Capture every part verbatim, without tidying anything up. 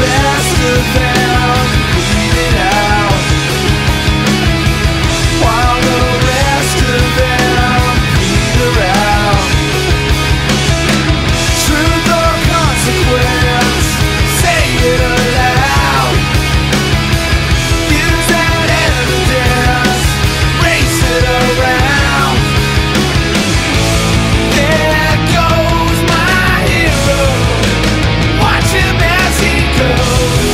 rest of them bleed it out, while the rest of them bleed around. Truth or consequence, say it aloud. Use that evidence, race it around. There goes my hero, watch him as he goes.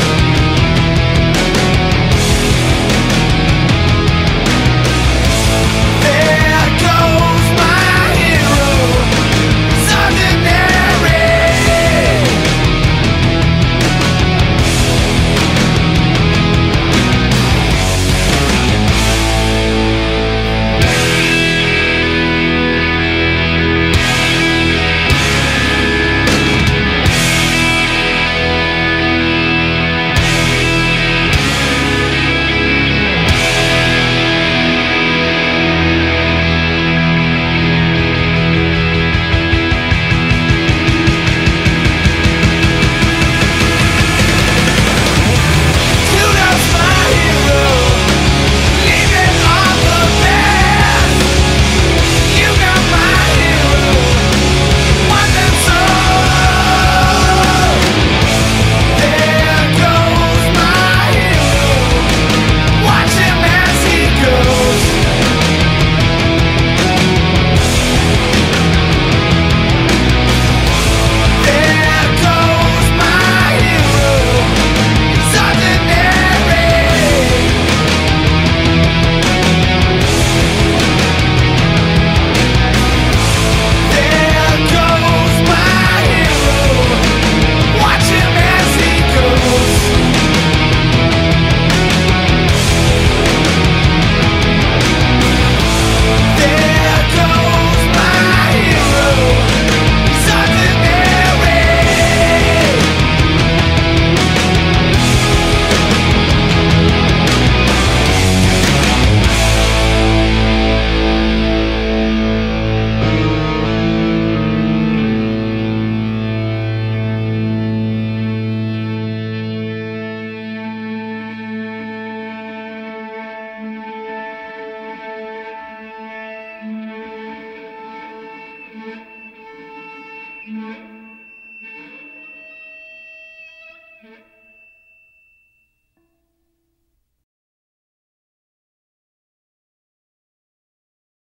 There goes my hero, he's ordinary. Judas, my hero, leaving all the best. You got my hero, one and soul. There goes my hero, watch him as he goes. There goes my hero, he's ordinary. There goes my hero, watch him as he goes. There goes my hero, he's ordinary. Thank you.